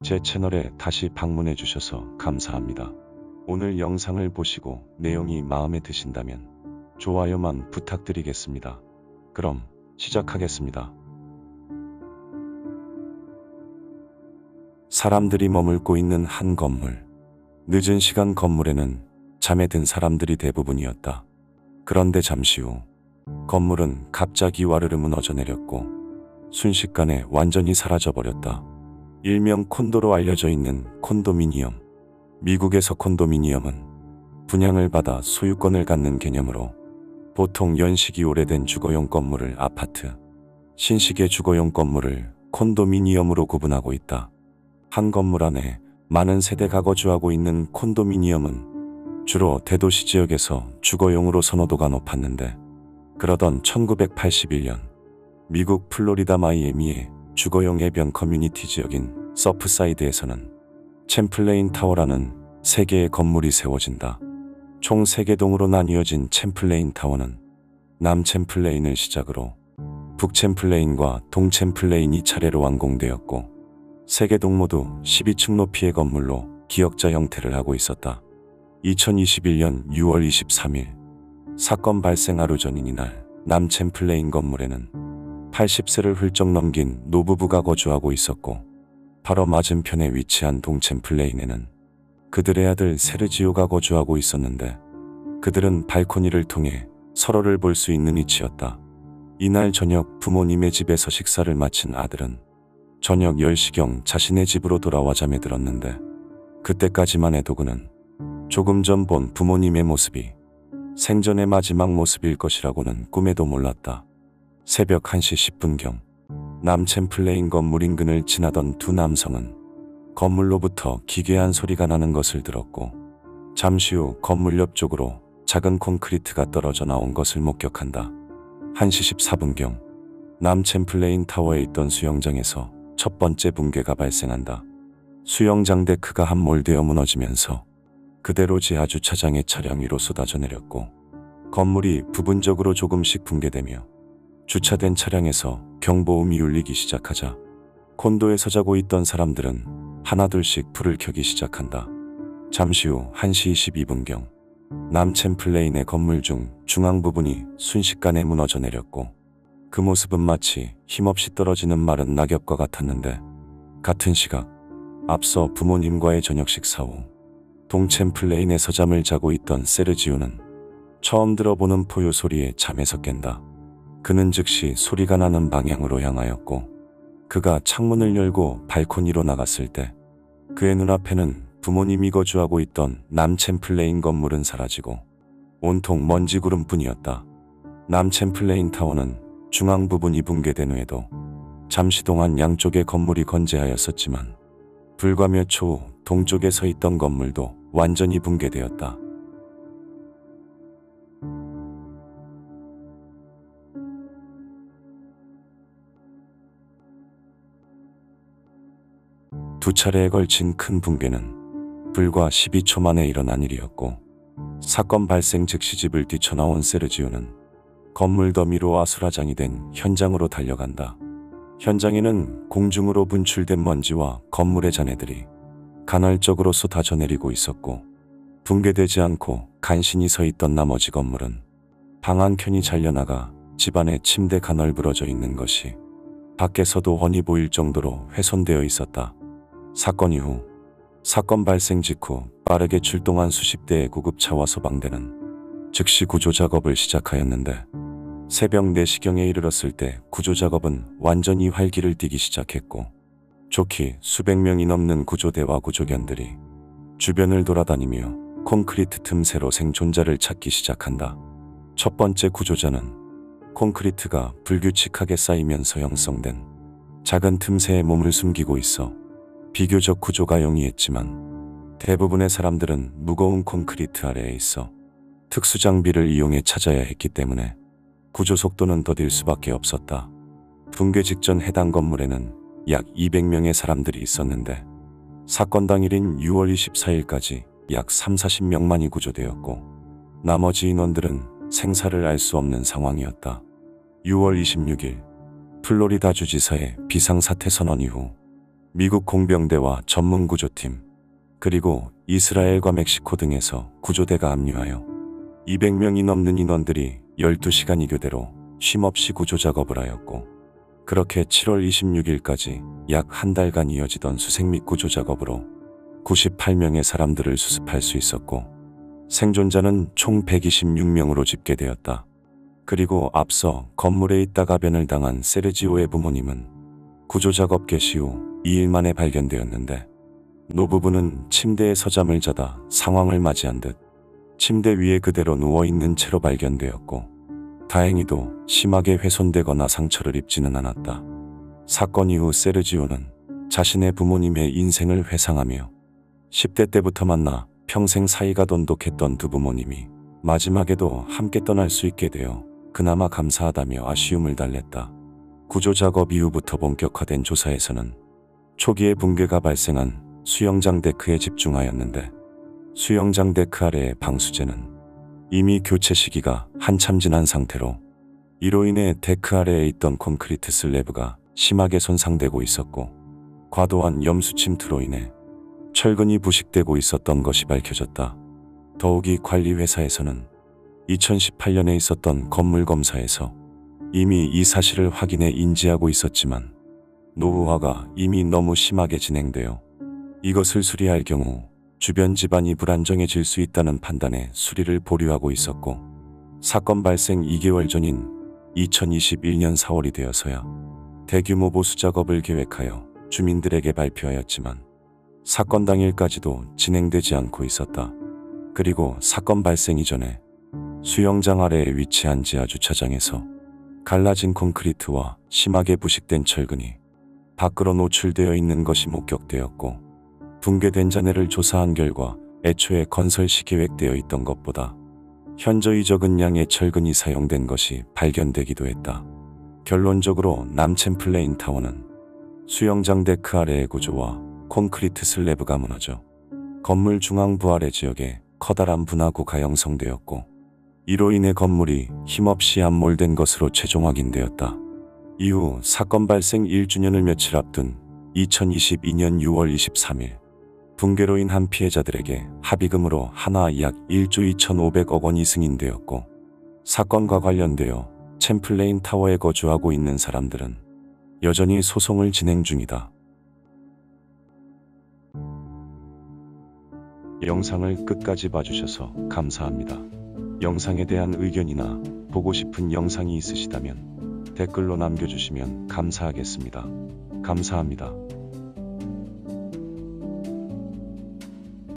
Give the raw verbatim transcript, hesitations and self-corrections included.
제 채널에 다시 방문해 주셔서 감사합니다. 오늘 영상을 보시고 내용이 마음에 드신다면 좋아요만 부탁드리겠습니다. 그럼 시작하겠습니다. 사람들이 머물고 있는 한 건물. 늦은 시간 건물에는 잠에 든 사람들이 대부분이었다. 그런데 잠시 후 건물은 갑자기 와르르 무너져 내렸고 순식간에 완전히 사라져버렸다. 일명 콘도로 알려져 있는 콘도미니엄. 미국에서 콘도미니엄은 분양을 받아 소유권을 갖는 개념으로 보통 연식이 오래된 주거용 건물을 아파트, 신식의 주거용 건물을 콘도미니엄으로 구분하고 있다. 한 건물 안에 많은 세대가 거주하고 있는 콘도미니엄은 주로 대도시 지역에서 주거용으로 선호도가 높았는데, 그러던 천구백팔십일 년 미국 플로리다 마이애미의 주거용 해변 커뮤니티 지역인 서프사이드에서는 챔플레인 타워라는 세 개의 건물이 세워진다. 총 세 개 동으로 나뉘어진 챔플레인 타워는 남챔플레인을 시작으로 북챔플레인과 동챔플레인이 차례로 완공되었고, 세 개 동 모두 십이 층 높이의 건물로 기역자 형태를 하고 있었다. 이천이십일 년 유월 이십삼 일 사건 발생 하루 전인 이날 남챔플레인 건물에는 팔십 세를 훌쩍 넘긴 노부부가 거주하고 있었고, 바로 맞은편에 위치한 동챔플레인에는 그들의 아들 세르지오가 거주하고 있었는데, 그들은 발코니를 통해 서로를 볼 수 있는 위치였다. 이날 저녁 부모님의 집에서 식사를 마친 아들은 저녁 열 시경 자신의 집으로 돌아와 잠에 들었는데, 그때까지만 해도 그는 조금 전 본 부모님의 모습이 생전의 마지막 모습일 것이라고는 꿈에도 몰랐다. 새벽 한 시 십 분경 남챔플레인 건물 인근을 지나던 두 남성은 건물로부터 기괴한 소리가 나는 것을 들었고, 잠시 후 건물 옆쪽으로 작은 콘크리트가 떨어져 나온 것을 목격한다. 한 시 십사 분경 남챔플레인 타워에 있던 수영장에서 첫 번째 붕괴가 발생한다. 수영장 데크가 함몰되어 무너지면서 그대로 지하 주차장의 차량 위로 쏟아져 내렸고, 건물이 부분적으로 조금씩 붕괴되며 주차된 차량에서 경보음이 울리기 시작하자 콘도에서 자고 있던 사람들은 하나둘씩 불을 켜기 시작한다. 잠시 후 한 시 이십이 분경 남챔플레인의 건물 중 중앙 부분이 순식간에 무너져 내렸고, 그 모습은 마치 힘없이 떨어지는 마른 낙엽과 같았는데, 같은 시각 앞서 부모님과의 저녁 식사 후 동챔플레인에서 잠을 자고 있던 세르지오는 처음 들어보는 포효 소리에 잠에서 깬다. 그는 즉시 소리가 나는 방향으로 향하였고, 그가 창문을 열고 발코니로 나갔을 때 그의 눈앞에는 부모님이 거주하고 있던 남챔플레인 건물은 사라지고 온통 먼지 구름뿐이었다. 남챔플레인 타워는 중앙 부분이 붕괴된 후에도 잠시 동안 양쪽의 건물이 건재하였었지만, 불과 몇 초 후 동쪽에 서 있던 건물도 완전히 붕괴되었다. 두 차례에 걸친 큰 붕괴는 불과 십이 초 만에 일어난 일이었고, 사건 발생 즉시 집을 뛰쳐나온 세르지오는 건물 더미로 아수라장이 된 현장으로 달려간다. 현장에는 공중으로 분출된 먼지와 건물의 잔해들이 간헐적으로 쏟아져 내리고 있었고, 붕괴되지 않고 간신히 서 있던 나머지 건물은 방 한 켠이 잘려나가 집안에 침대가 널브러져 있는 것이 밖에서도 훤히 보일 정도로 훼손되어 있었다. 사건 이후 사건 발생 직후 빠르게 출동한 수십 대의 구급차와 소방대는 즉시 구조 작업을 시작하였는데, 새벽 네 시경에 이르렀을 때 구조 작업은 완전히 활기를 띠기 시작했고, 좋기 수백 명이 넘는 구조대와 구조견들이 주변을 돌아다니며 콘크리트 틈새로 생존자를 찾기 시작한다. 첫 번째 구조자는 콘크리트가 불규칙하게 쌓이면서 형성된 작은 틈새에 몸을 숨기고 있어 비교적 구조가 용이했지만, 대부분의 사람들은 무거운 콘크리트 아래에 있어 특수 장비를 이용해 찾아야 했기 때문에 구조 속도는 더딜 수밖에 없었다. 붕괴 직전 해당 건물에는 약 이백 명의 사람들이 있었는데, 사건 당일인 유월 이십사일까지 약 삼사십 명만이 구조되었고, 나머지 인원들은 생사를 알 수 없는 상황이었다. 유월 이십육일 플로리다 주지사의 비상사태 선언 이후 미국 공병대와 전문 구조팀, 그리고 이스라엘과 멕시코 등에서 구조대가 합류하여 이백 명이 넘는 인원들이 열두 시간 이 교대로 쉼없이 구조 작업을 하였고, 그렇게 칠월 이십육일까지 약 한 달간 이어지던 수색 및 구조 작업으로 구십팔 명의 사람들을 수습할 수 있었고, 생존자는 총 백이십육 명으로 집계되었다. 그리고 앞서 건물에 있다가 변을 당한 세르지오의 부모님은 구조작업 개시 후 이 일 만에 발견되었는데, 노부부는 침대에서 잠을 자다 상황을 맞이한 듯 침대 위에 그대로 누워있는 채로 발견되었고, 다행히도 심하게 훼손되거나 상처를 입지는 않았다. 사건 이후 세르지오는 자신의 부모님의 인생을 회상하며 십 대 때부터 만나 평생 사이가 돈독했던 두 부모님이 마지막에도 함께 떠날 수 있게 되어 그나마 감사하다며 아쉬움을 달랬다. 구조작업 이후부터 본격화된 조사에서는 초기에 붕괴가 발생한 수영장 데크에 집중하였는데, 수영장 데크 아래의 방수제는 이미 교체 시기가 한참 지난 상태로 이로 인해 데크 아래에 있던 콘크리트 슬래브가 심하게 손상되고 있었고, 과도한 염수 침투로 인해 철근이 부식되고 있었던 것이 밝혀졌다. 더욱이 관리회사에서는 이천십팔 년에 있었던 건물 검사에서 이미 이 사실을 확인해 인지하고 있었지만, 노후화가 이미 너무 심하게 진행되어 이것을 수리할 경우 주변 집안이 불안정해질 수 있다는 판단에 수리를 보류하고 있었고, 사건 발생 이 개월 전인 이천이십일 년 사월이 되어서야 대규모 보수 작업을 계획하여 주민들에게 발표하였지만, 사건 당일까지도 진행되지 않고 있었다. 그리고 사건 발생 이전에 수영장 아래에 위치한 지하 주차장에서 갈라진 콘크리트와 심하게 부식된 철근이 밖으로 노출되어 있는 것이 목격되었고, 붕괴된 잔해를 조사한 결과 애초에 건설 시 계획되어 있던 것보다 현저히 적은 양의 철근이 사용된 것이 발견되기도 했다. 결론적으로 남챔플레인 타워는 수영장 데크 아래의 구조와 콘크리트 슬래브가 무너져 건물 중앙 부아래 지역에 커다란 분화구가 형성되었고, 이로 인해 건물이 힘없이 함몰된 것으로 최종 확인되었다. 이후 사건 발생 일 주년을 며칠 앞둔 이천이십이 년 유월 이십삼일, 붕괴로 인한 피해자들에게 합의금으로 하나 약 일조 이천오백억 원이 승인되었고, 사건과 관련되어 챔플레인 타워에 거주하고 있는 사람들은 여전히 소송을 진행 중이다. 영상을 끝까지 봐주셔서 감사합니다. 영상에 대한 의견이나 보고 싶은 영상이 있으시다면 댓글로 남겨주시면 감사하겠습니다. 감사합니다.